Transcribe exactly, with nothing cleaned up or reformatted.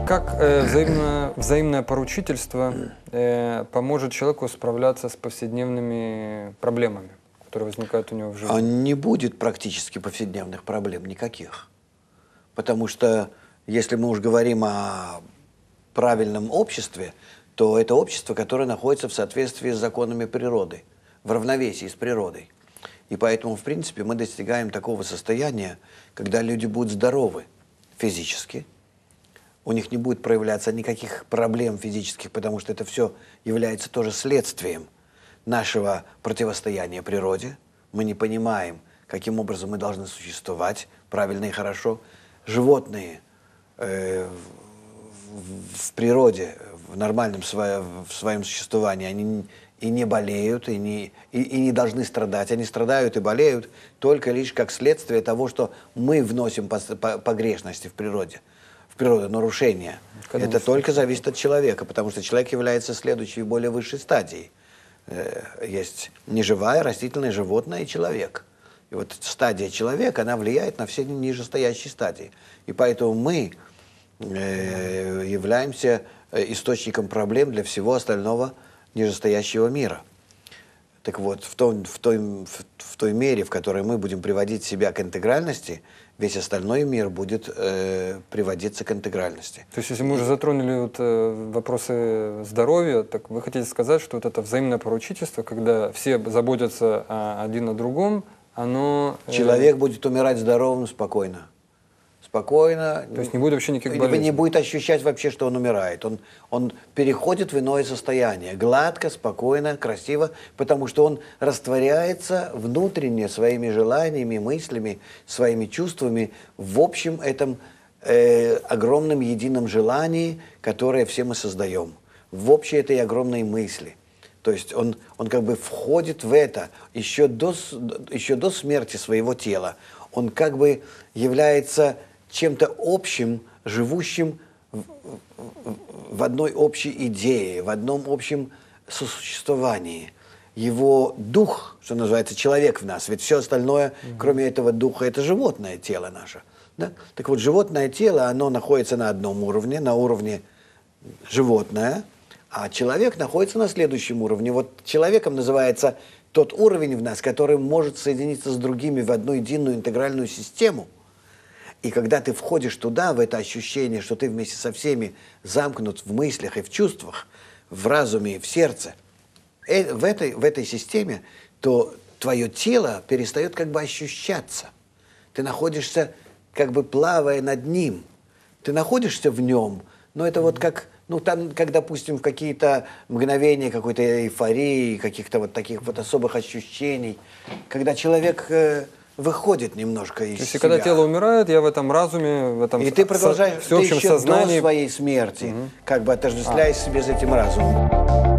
как э, взаимное, взаимное поручительство э, поможет человеку справляться с повседневными проблемами, которые возникают у него в жизни? Не будет практически повседневных проблем никаких. Потому что, если мы уж говорим о правильном обществе, то это общество, которое находится в соответствии с законами природы, в равновесии с природой. И поэтому, в принципе, мы достигаем такого состояния, когда люди будут здоровы физически, у них не будет проявляться никаких проблем физических, потому что это все является тоже следствием нашего противостояния природе. Мы не понимаем, каким образом мы должны существовать правильно и хорошо. Животные э, в, в природе, в нормальном свое, в своем существовании, они и не болеют, и не, и, и не должны страдать. Они страдают и болеют только лишь как следствие того, что мы вносим погрешности в природе, в природу, нарушения. Это только зависит от человека, потому что человек является следующей, более высшей стадией. Есть неживая, растительное, животное и человек. И вот стадия человека, она влияет на все нижестоящие стадии. И поэтому мы э, являемся источником проблем для всего остального нижестоящего мира. Так вот, в, том, в, той, в, в той мере, в которой мы будем приводить себя к интегральности, весь остальной мир будет э, приводиться к интегральности. То есть, если мы уже затронули вот, э, вопросы здоровья, так вы хотите сказать, что вот это взаимное поручительство, когда все заботятся о, один о другом, оно... Э... Человек будет умирать здоровым спокойно. Спокойно. То есть не будет вообще никаких болезней? Не будет ощущать вообще, что он умирает. Он, он переходит в иное состояние. Гладко, спокойно, красиво, потому что он растворяется внутренне своими желаниями, мыслями, своими чувствами в общем этом э, огромном едином желании, которое все мы создаем. В общей этой огромной мысли. То есть он, он как бы входит в это еще до, еще до смерти своего тела. Он как бы является чем-то общим, живущим в, в, в одной общей идее, в одном общем сосуществовании. Его дух, что называется, человек в нас, ведь все остальное, mm-hmm. кроме этого духа, это животное тело наше. Да? Так вот, животное тело, оно находится на одном уровне, на уровне животное, а человек находится на следующем уровне. Вот человеком называется тот уровень в нас, который может соединиться с другими в одну единую интегральную систему. И когда ты входишь туда, в это ощущение, что ты вместе со всеми замкнут в мыслях и в чувствах, в разуме и в сердце, э, в, этой, в этой системе, то твое тело перестает как бы ощущаться. Ты находишься, как бы плавая над ним. Ты находишься в нем, но это вот как... Ну, там, как, допустим, в какие-то мгновения какой-то эйфории, каких-то вот таких вот особых ощущений, когда человек э, выходит немножко из себя. То есть, когда тело умирает, я в этом разуме, в этом И ты продолжаешь, всеобщем ты еще сознании... до своей смерти, угу. как бы отождествляясь а. себе с этим разумом.